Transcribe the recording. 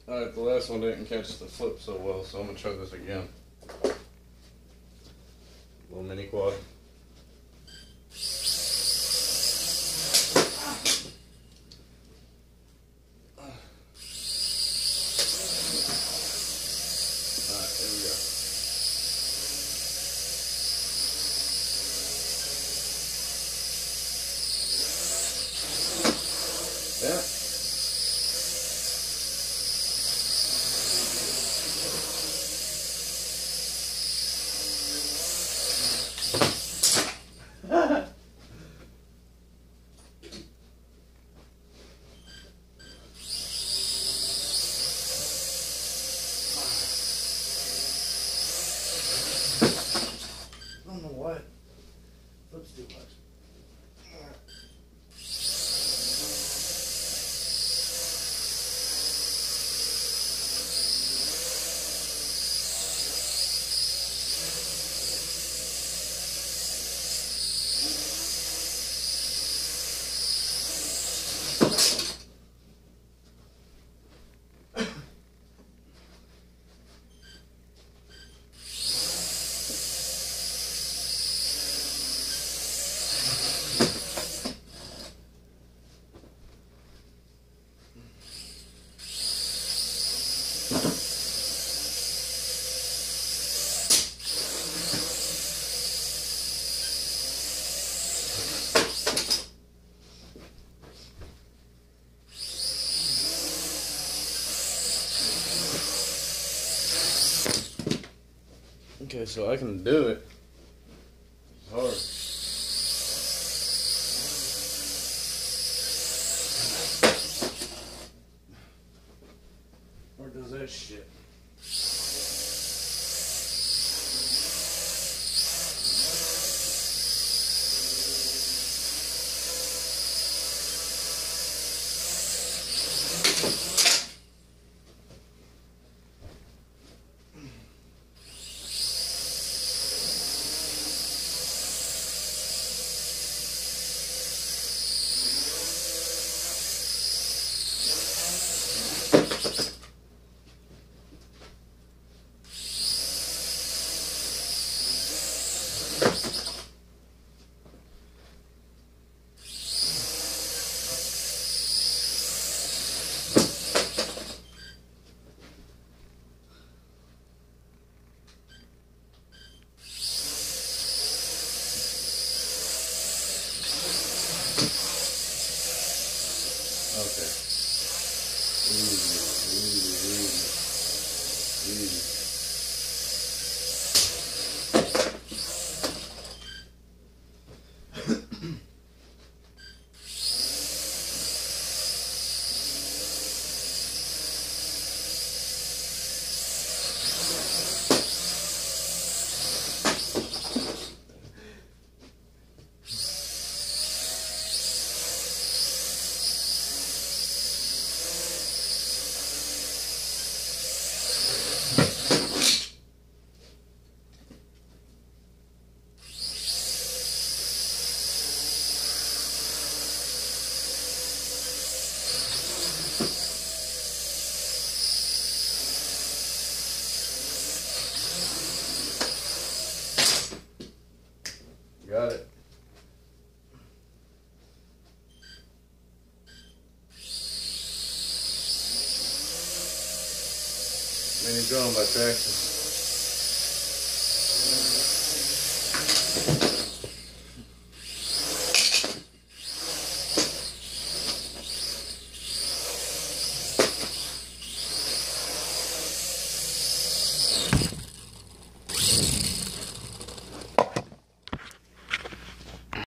Alright, the last one didn't catch the flip so well, so I'm gonna try this again. Little mini quad. Alright, here we go. Yeah. I don't know what. Flips too much. Okay, so I can do it. It's hard. Where does that shit? Okay. Easy. Got it. Mini drone by Traxxas.